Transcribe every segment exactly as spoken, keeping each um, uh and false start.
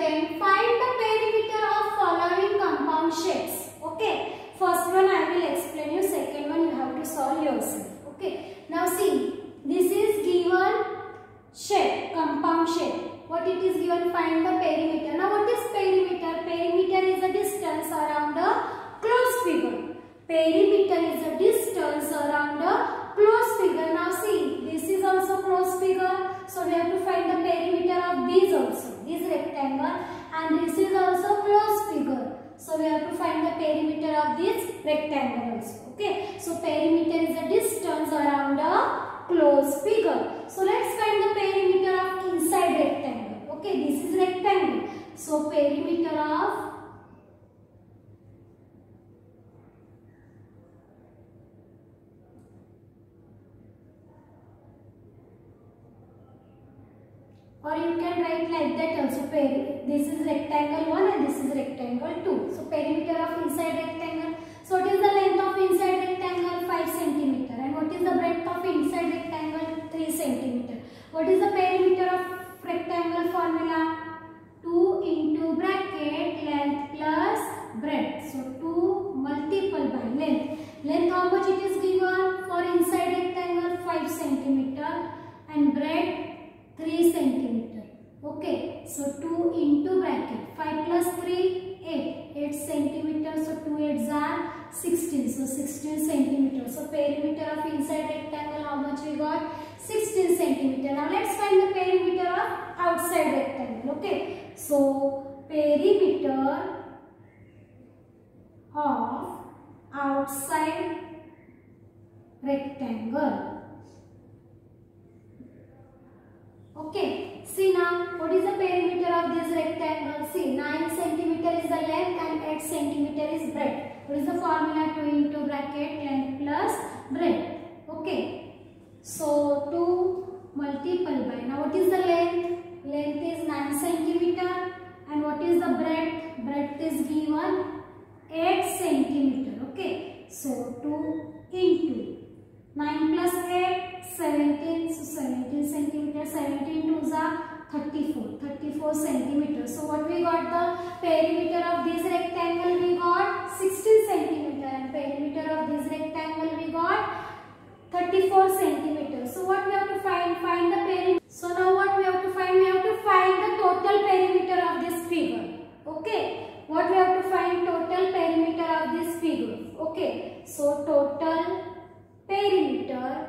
ten. Find the perimeter of following compound shapes. Okay. First one I will explain you. Second one you have to solve yourself. Okay. Now see. This is given shape, compound shape. What it is given? Find the perimeter. Now what is perimeter? Perimeter is a distance around a closed figure. Perimeter is a distance around a closed figure. Now see, this is also closed figure. So we have to find the perimeter of these also. This rectangle, and this is also closed figure. So we have to find the perimeter of this rectangle also. Okay. So perimeter is a distance around a closed figure. So let's find the perimeter of inside rectangle. Okay, this is rectangle. So perimeter of or you can write like that also. This is rectangle one and this is rectangle two. So perimeter of inside rectangle. So what is the length of inside rectangle? five centimeter. And what is the breadth of inside rectangle? three centimeter. What is the perimeter of rectangle formula? two into bracket length plus breadth. So two multiple by length. Length how much it is given? For inside rectangle five centimeter and breadth three centimeter. Okay. So two into bracket. five plus three, eight. eight centimeter. So two eights are sixteen. So sixteen centimeter. So perimeter of inside rectangle how much we got? sixteen centimeter. Now let's find the perimeter of outside rectangle. Okay. So perimeter of outside rectangle. Okay. See now, what is the perimeter of this rectangle? See, nine centimeter is the length and eight centimeter is breadth. What is the formula? two into bracket length plus breadth. Okay. So two multiple by. Now what is the length? Length is nine centimeter. And what is the breadth? Breadth is given eight centimeter. Okay. So two into nine plus eight, seventeen. So seventeen centimeter. seventeen twos are thirty-four. thirty-four centimeters. So what we got? The perimeter of this rectangle we got sixteen centimeter. And perimeter of this rectangle we got thirty-four centimeters. So what we have to find? Find the perimeter. So now what we have to find? We have to find the total perimeter of this figure. Okay. What we have to find? Total perimeter of this figure. Okay. So total perimeter.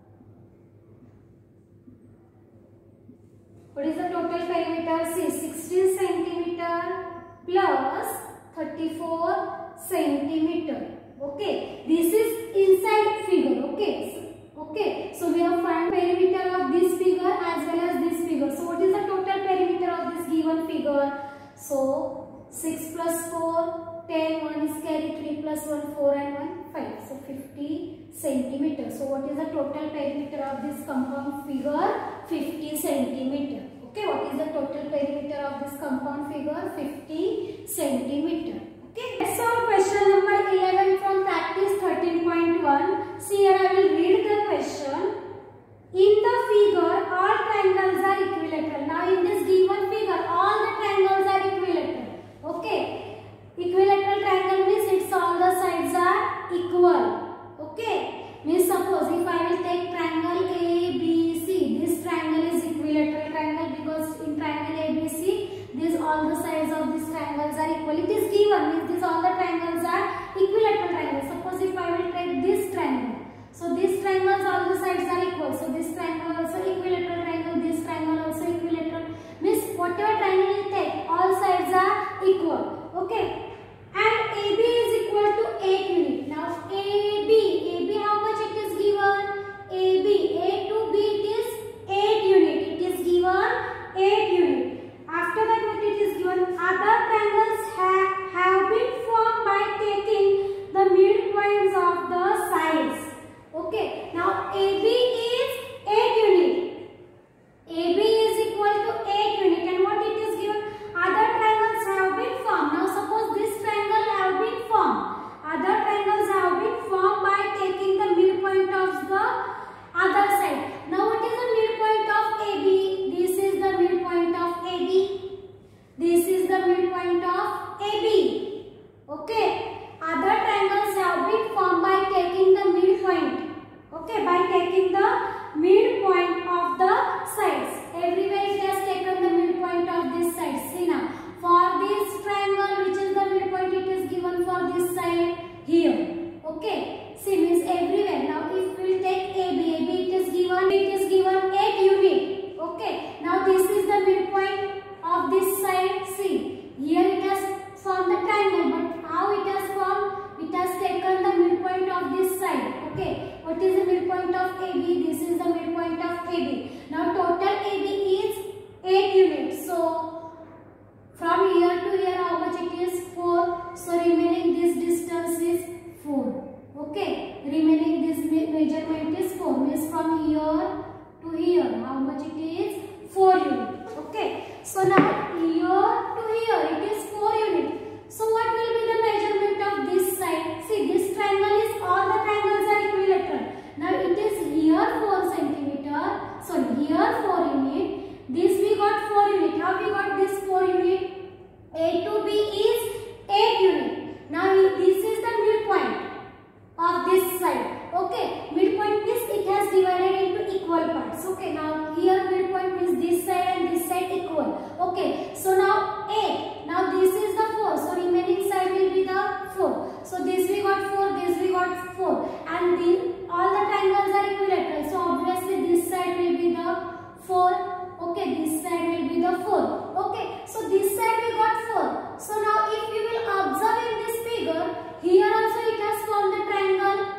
What is the total perimeter? See, sixteen centimeter plus thirty-four centimeter. Okay. This is inside figure. Okay. Okay. So we have found perimeter of this figure as well as this figure. So what is the total perimeter of this given figure? So six plus four, ten, one is carry, three plus one, four and one, five. So fifty centimeters. So what is the total perimeter of this compound figure? fifty centimeter. Okay, what is the total perimeter of this compound figure? fifty centimeter. Okay, let's solve question number eleven from practice thirteen point one. See here, I will read the question. In the figure, all triangles are equilateral. Now in this given figure, all the triangles are equilateral. Okay, equilateral triangle means its all the sides are equal. Okay, means suppose if I will take triangle A B C, this triangle is equilateral triangle because in triangle A B C, these all the sides of these triangles are equal. It is given means these all the triangles are equilateral triangles. Suppose if I will take this triangle, so these triangles all the sides are equal. So this triangle also equilateral triangle, this triangle also equilateral. Means whatever triangle you take, all sides are equal. Okay. And A B is equal to eight unit. Now A B, A B how much it is given? A B, A to B it is eight unit. It is given eight unit. After that what it is given? Other triangles ha have been formed by taking the midpoints of the sides. Okay. Now A B is eight unit. A B is equal to eight unit. And what it is given? Other triangles have been formed. Now suppose this taking the midpoint of the sides. Everywhere it has taken the midpoint of this side. See now, for this triangle, which is the midpoint, it is given for this side here. Okay. See, means everywhere. Now, if we will take A B, A B it is given, it is given eight unit. Okay. Now, this is the midpoint of this side. See, here it has formed the triangle, but how it has formed? It has taken the midpoint of this side. Okay. What is the midpoint of A B? This is the midpoint of A B. Now, total A B is eight units. So, from here to here, how much it is? four. So, remaining this distance is four. Okay. Remaining this measurement is four. Means from here to here, how much it is? four units. Okay. So, now here to here, it is four units. So, what will be the measurement of this side? See, this triangle is, all the triangles are equilateral. Now, it is here four centimeter. So, here four unit. This we got four unit. How we got this four unit? A to B is eight unit. Now, this is the midpoint of this side. Okay. Midpoint means it has divided into equal parts. Okay. Now, here midpoint means this side and this side equal. Okay. So, now eight. Now, this is the four. So, remaining side will be the four. So, this we got four, this we got four. And the, all the triangles are equilateral. So, obviously, this side will be the four. Okay, this side will be the four. Okay, so this side we got four. So, now if you will observe in this figure, here also it has formed the triangle.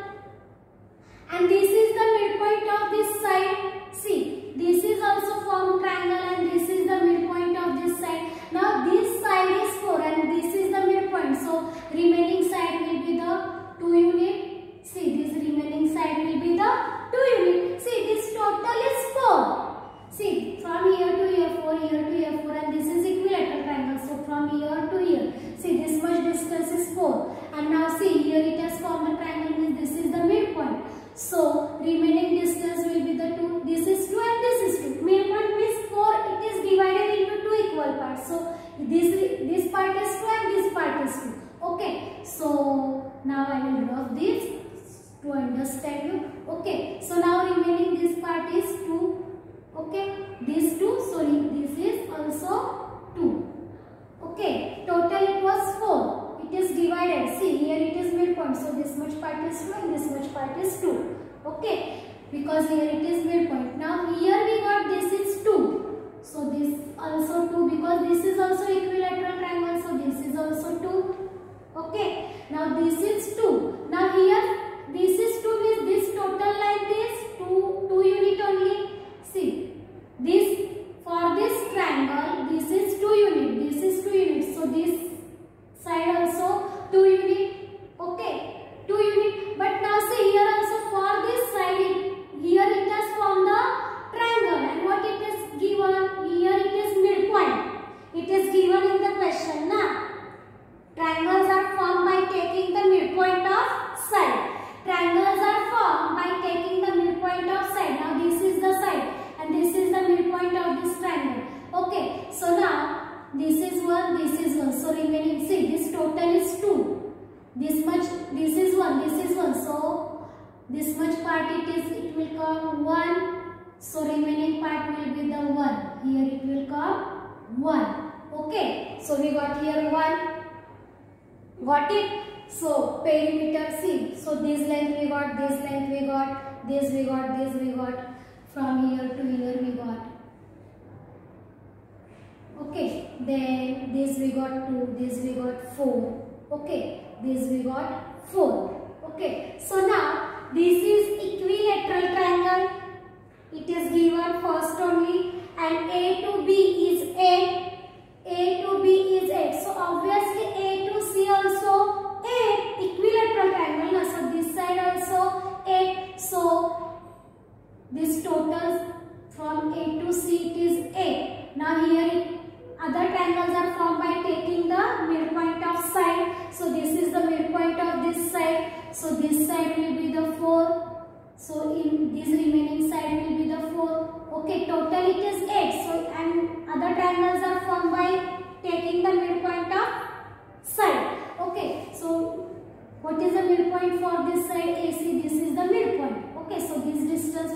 And this is the midpoint of this side. See, this is also formed triangle and this is the midpoint of this side. Now, this side is four and this is the midpoint. So, remaining side will be the two unit. See, this remaining side will be the two unit. See, this total is four. See, from here to here, four, here to here, four, and this is equilateral triangle. So, from here to here, see, this much distance is four. And now, see, here it has formed a triangle, means this is the midpoint. So, remaining distance will be the two. This is two and this is two. Midpoint means four, it is divided into two equal parts. So, this, this part is two and this part is two. Okay. So, now I will draw this to understand you. Okay. So, now remaining this part is two. Okay, these two, sorry, this is also two. Okay, total it was four. It is divided. See, here it is midpoint. So, this much part is two and this much part is two. Okay, because here it is midpoint. Now, here we got this is two. So, this also two because this is also equilateral triangle. So, this is also two. Okay, now this is two. Now, here this is two means this total length is two, two unit only. See, this for this triangle, this is two unit, this is two units. So, this side also two unit. Okay, two unit. But now see here also for this side, here it has formed the triangle. And what it is given? Here it is midpoint. It is given in the question. Na? Triangles are formed by taking the midpoint of side. Triangles are formed by taking the midpoint of side. Now, this is the side. And this is the midpoint of this triangle. Okay. So, now this is one, this is one. So, remaining, see, this total is two. This much, this is one, this is one. So, this much part it is, it will come one. So, remaining part will be the one. Here it will come one. Okay. So, we got here one. Got it? So, perimeter, see. So, this length we got, this length we got, this we got, this we got. From here to here we got. Okay. Then this we got two, this we got four. Okay. This we got four. Okay. So now this is equilateral triangle. It is given first only and A to B is eight. A to B is eight. So obviously A to C also eight. Equilateral triangle. So this side also eight. So this total from A to C it is eight. Now here it, other triangles are formed by taking the midpoint of side. So this is the midpoint of this side. So this side will be the four. So in this remaining side will be the four. Okay, total it is eight. So and other triangles are formed by taking the midpoint of side. Okay, so what is the midpoint for this side A C? This is the midpoint. Okay, so this distance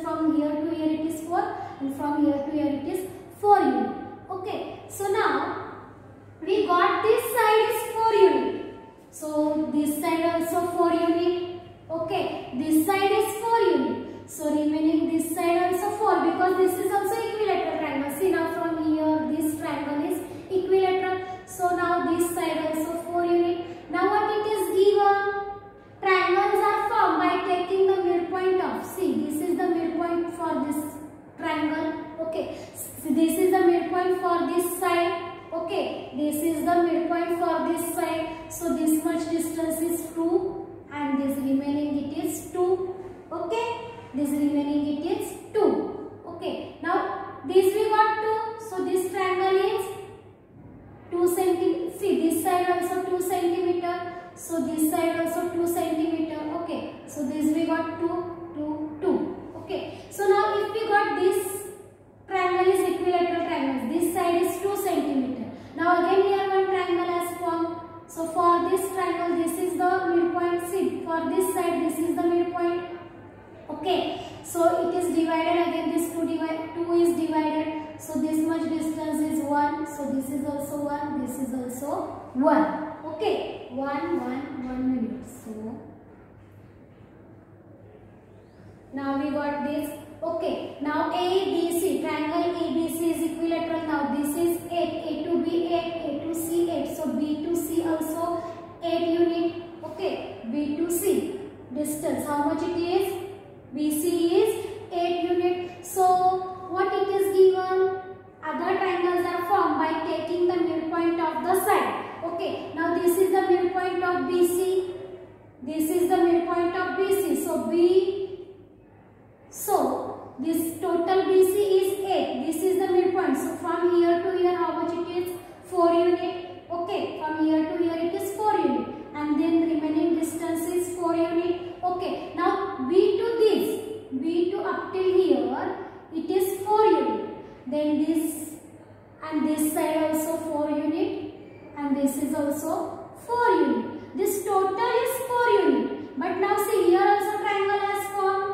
four, and from here to here it is four unit. Okay, so now we got this side is four unit. So this side also four unit. Okay, this side is four unit. So remaining this side also four, because this is also equilateral triangle. See now from here this triangle is equilateral. So now this side also four unit. Now what it is given? Triangles are formed by taking the midpoint of. See, this is the midpoint for this triangle. Okay, so this is the midpoint for this side. Okay, this is the midpoint for this side. So this much distance is two, and this remaining it is two. Okay, this remaining it is two. Okay, now this we got two. So this triangle is two centimeter. See, this side also two centimeter. So this side also two centimeter. Okay, so this we got two, two, two. Okay, so now if we got this triangle is equilateral triangle, this side is two centimeter. Now again here one triangle has formed. So for this triangle, this is the midpoint. See, for this side, this is the midpoint. Okay, so it is divided again. This two divide two is divided. So this much distance is one. So this is also one. This is also one. Okay, one, one, one minute. So now we got this. Okay, now A B C, triangle A B C is equilateral. Now this is eight, A to B eight, A to C eight. So B to C also eight unit. Okay, B to C distance, how much it is? B C is eight unit. So what it is given? Other triangles are formed by taking the midpoint of the side. Okay, now this is the midpoint of B C. This is the midpoint of B C. So B. So this total B C is eight. This is the midpoint. So from here to here, how much it is? four unit. Okay, from here to here it is four unit. And then remaining distance is four unit. Okay, now B to this, B to up till here, it is four unit. Then this and this side also four unit. And this is also four unit. This total is four unit. But now see, here also triangle has formed.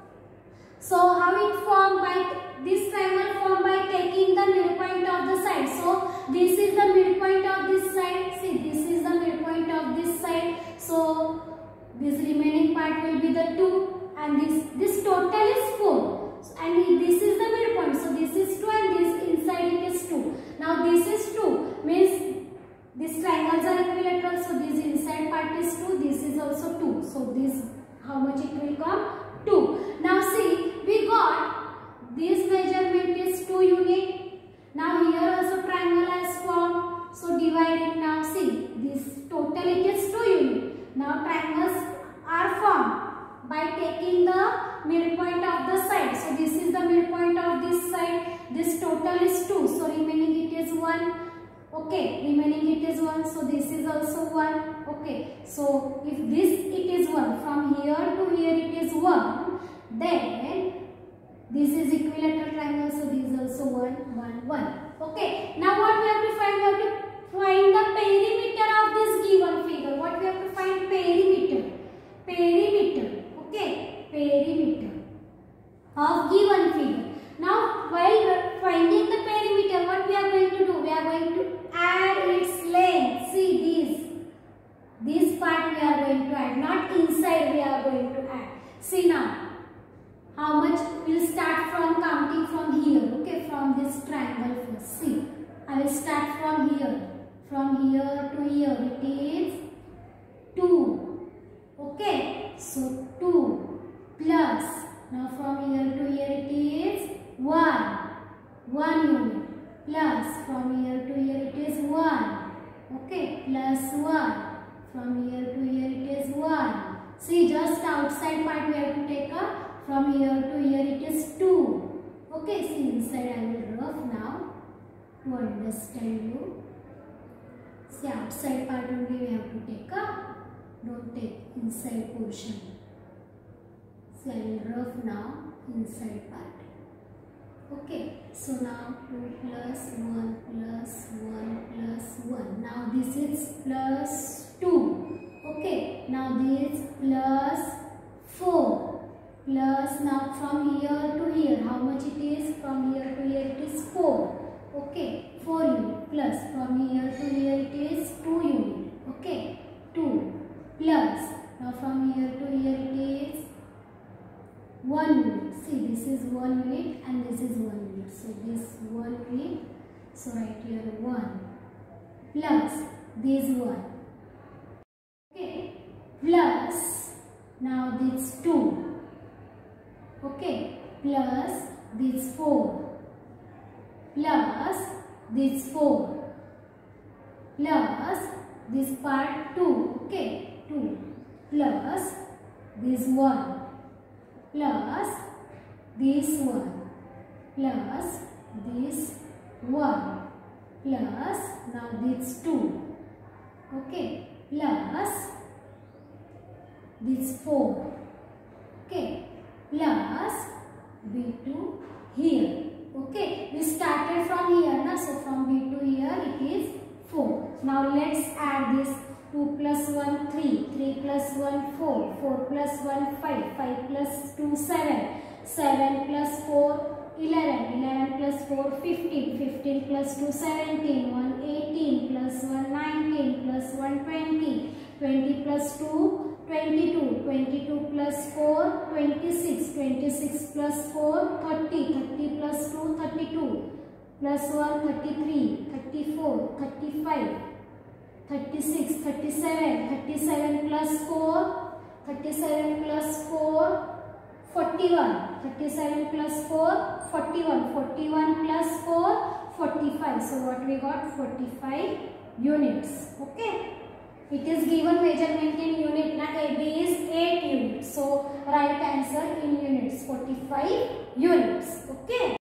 So how it formed? By this triangle formed by taking the midpoint of the side. So this is the midpoint of this side. See, this is the midpoint of this side. So this remaining part will be the two, and this this total is four. And this is the midpoint. So this is two, and this inside it is two. Now this is two, means these triangles are equilateral. So this inside part is two. This is also two. So this, how much it will come? two. Now see, we got this measurement is two unit. Now here also triangle has formed. So divide it. Now see, this total it is two unit. Now triangles are formed by taking the midpoint of the side. So this is the midpoint of this side. This total is two. So remaining it is one. Okay, remaining it is one. So this is also one. Okay, so if this it is one, from here to here it is one, then this is equilateral triangle. So this is also one, one, one. Okay, now what we have to find? We have to find the perimeter of this given figure. What we have to find? Perimeter. Perimeter. Okay, perimeter of given figure. Now while finding the perimeter, what we are going to do? We are going to add its length. See this. This part we are going to add, not inside we are going to add. See now, how much? We will start from counting from here. Okay, from this triangle first. See, I will start from here. From here to here it is two. Okay, so two plus. Now from here to here it is one. one unit. Plus from here to here it is one. Okay, plus one. From here to here it is one. See, just outside part we have to take a. From here to here it is two. Okay, see, inside I will rough now to understand you. See, outside part only we have to take a. Don't take inside portion. See, I will rough now inside part. Okay, so now two plus one plus one plus one. Now this is plus two. Okay, now this plus four. Plus now from here to here, how much it is? Okay, four unit plus from here to here it is two unit. Okay, two plus now from here to here it is one unit. See, this is one unit and this is one unit. So this one unit. So write here one plus this one. Okay, plus now this two. Okay, plus this four. Plus this four plus this part two. Okay, two plus this one plus this one plus this one plus now this two. Okay, plus this four. Okay, plus B two here. Okay, we started from here, na? So from B to here it is four. Now let's add this. two plus one, three. three plus one, four. four plus one, five. five plus two, seven. seven plus four, eleven. eleven plus four, fifteen. fifteen plus two, seventeen. one, eighteen. Plus one, nineteen. Plus one, twenty. twenty plus two, twenty-two. twenty-two plus four, twenty-six. twenty-six plus four, thirty. thirty plus two, thirty-two. Plus one, thirty-three. thirty-four. thirty-five. thirty-six. thirty-seven. thirty-seven plus four. thirty-seven plus four, forty-one. thirty-seven plus four, forty-one. forty-one plus four, forty-five. So what we got? forty-five units. Okay. It is given measurement in unit. Now A B is eight units. So right answer in units, forty-five units. Okay.